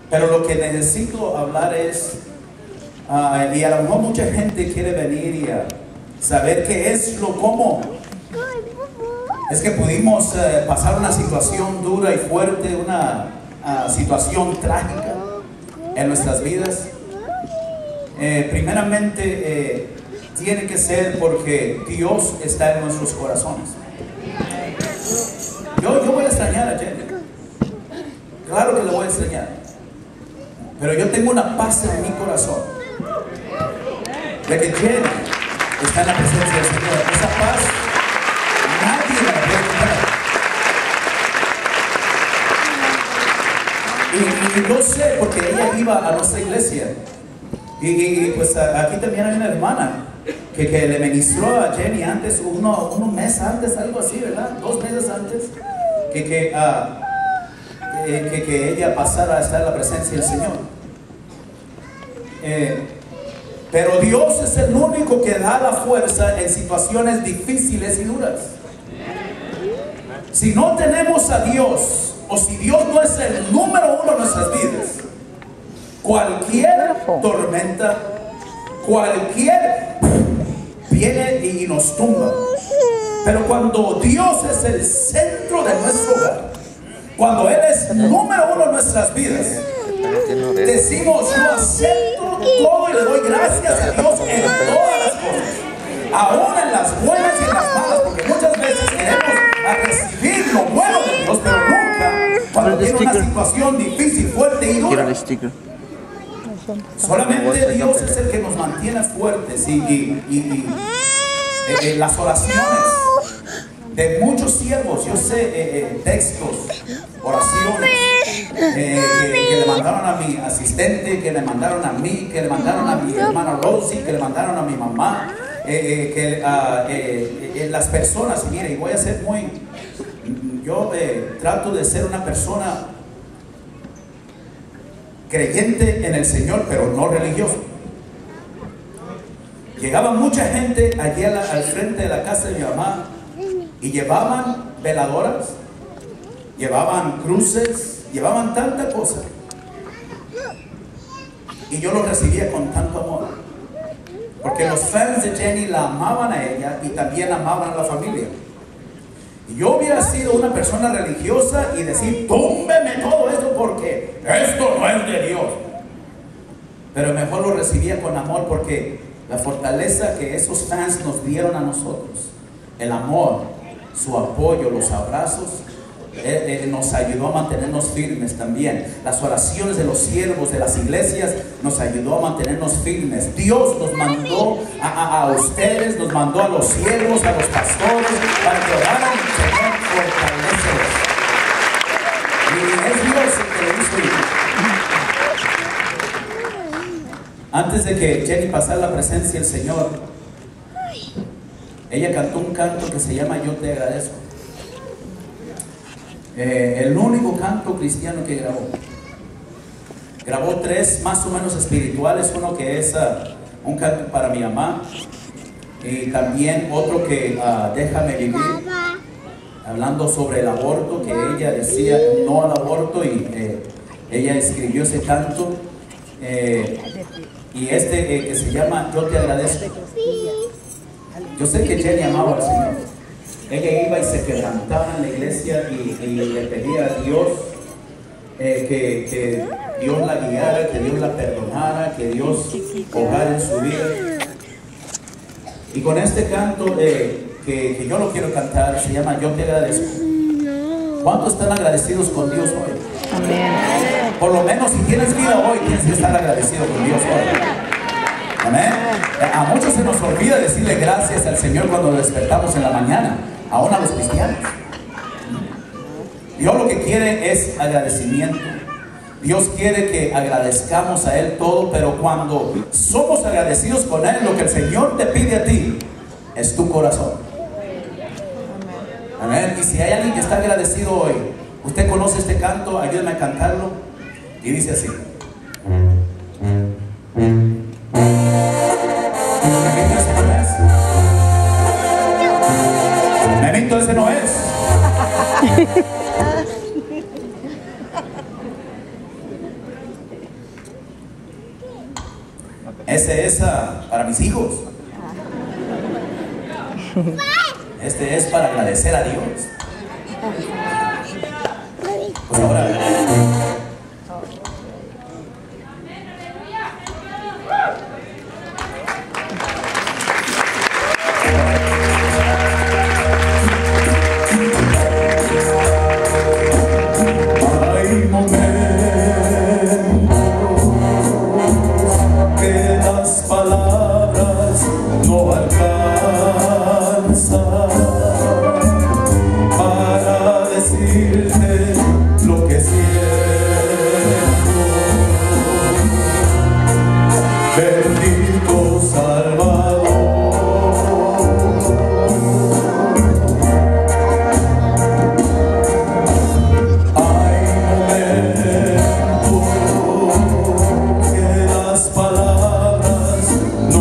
Pero lo que necesito hablar es, y a lo mejor mucha gente quiere venir y saber qué es lo cómo. Es que pudimos pasar una situación dura y fuerte, una situación trágica en nuestras vidas. Primeramente, tiene que ser porque Dios está en nuestros corazones. Yo voy a extrañar a Jenny. Claro que le voy a extrañar. Pero yo tengo una paz en mi corazón de que Jenny está en la presencia del Señor. Esa paz nadie la puede quitar. Y yo sé porque ella iba a nuestra iglesia. Y pues aquí también hay una hermana que le ministró a Jenny antes, unos meses antes, algo así, ¿verdad? 2 meses antes, que ella pasara a estar en la presencia del Señor. Pero Dios es el único que da la fuerza en situaciones difíciles y duras. Si no tenemos a Dios, o si Dios no es el número 1 en nuestras vidas, cualquier tormenta, cualquier viene y nos tumba. Pero cuando Dios es el centro de nuestro hogar, cuando Él es número 1 en nuestras vidas, decimos: yo acepto todo y le doy gracias a Dios en todas las cosas, aún en las buenas y en las malas, porque muchas veces queremos recibir lo bueno de Dios, pero nunca cuando tiene una situación difícil, fuerte y dura. Solamente Dios es el que nos mantiene fuertes y las oraciones de muchos siervos, yo sé, textos, oraciones que le mandaron a mi asistente, que le mandaron a mí, que le mandaron a mi hermana Rosy, que le mandaron a mi mamá, las personas. Y mire, voy a ser yo trato de ser una persona creyente en el Señor, pero no religioso. Llegaba mucha gente allí al frente de la casa de mi mamá y llevaban veladoras, llevaban cruces, llevaban tanta cosa, y yo lo recibía con tanto amor, porque los fans de Jenny la amaban a ella y también amaban a la familia. Y yo hubiera sido una persona religiosa y decir: túmbeme todo esto porque esto no es de Dios. Pero mejor lo recibía con amor, porque la fortaleza que esos fans nos dieron a nosotros, el amor, su apoyo, los abrazos, nos ayudó a mantenernos firmes también. Las oraciones de los siervos de las iglesias nos ayudó a mantenernos firmes. Dios nos mandó a ustedes, nos mandó a los siervos, a los pastores, para que oraran: Señor, fortalécelos. Y es Dios el que lo hizo. Antes de que Jenny pasara la presencia del Señor, ella cantó un canto que se llama Yo te agradezco. El único canto cristiano que grabó 3 más o menos espirituales, uno que es un canto para mi mamá, y también otro que Déjame vivir, hablando sobre el aborto, que ella decía no al aborto, y ella escribió ese canto, y que se llama Yo te agradezco. Yo sé que Jenny amaba al Señor. Ella iba y se quebrantaba en la iglesia y le pedía a Dios que Dios la guiara, que Dios la perdonara, que Dios obrara en su vida. Y con este canto que yo lo quiero cantar, se llama Yo te agradezco. ¿Cuántos están agradecidos con Dios hoy? Amén. Por lo menos si tienes vida hoy, tienes que estar agradecido con Dios hoy. Amén. A muchos se nos olvida decirle gracias al Señor cuando despertamos en la mañana, aún a los cristianos. Dios lo que quiere es agradecimiento. Dios quiere que agradezcamos a Él todo, pero cuando somos agradecidos con Él, lo que el Señor te pide a ti es tu corazón. Amén. Y si hay alguien que está agradecido hoy, usted conoce este canto, ayúdame a cantarlo, y dice así: Memito, ese no es. Ese es para mis hijos. Este es para agradecer a Dios. Pues ahora, hay momentos que las palabras no alcanzan para decirte lo que siento. Bendito Salvador. Hay momentos que las palabras no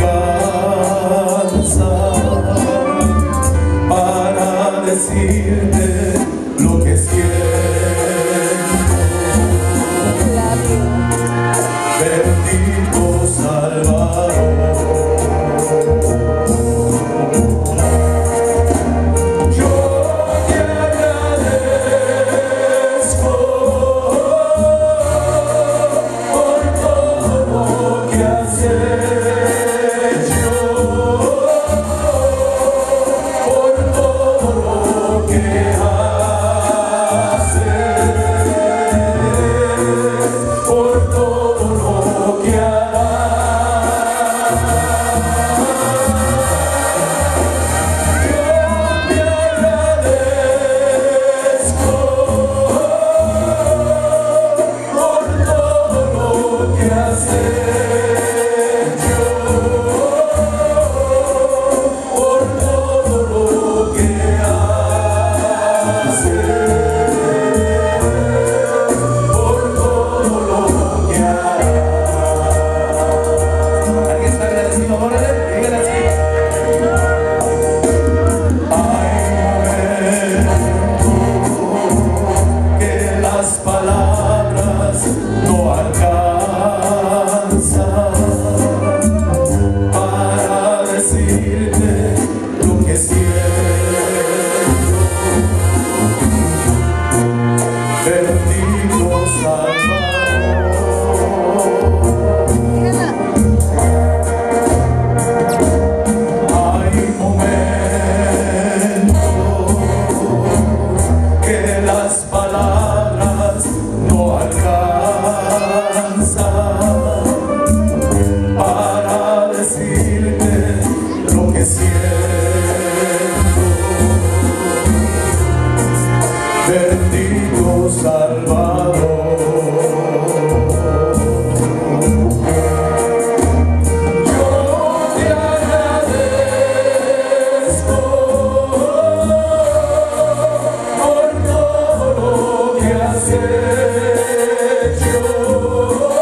alcanzan para decirte lo que siento. Bendito Salvador. Yo te agradezco por todo lo que has hecho, por todo lo que haces, por todo lo que harás. Yo te agradezco por todo lo que has hecho, por todo lo que haces, por todo lo que harás. ¿Alguien está agradecido? Órale, dígale así. Hay momentos que las palabras no alcanzan para decirte lo que siento. Bendito Salvador. Hay momentos que las palabras no alcanzan para decirte lo que siento. Bendito Salvador. Yo te agradezco por todo lo que has hecho,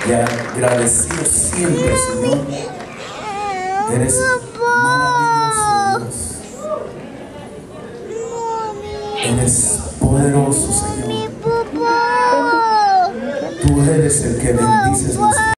y agradecido siempre, Señor. Eres maravilloso, Dios. Eres poderoso, Señor. Tú eres el que bendices nuestra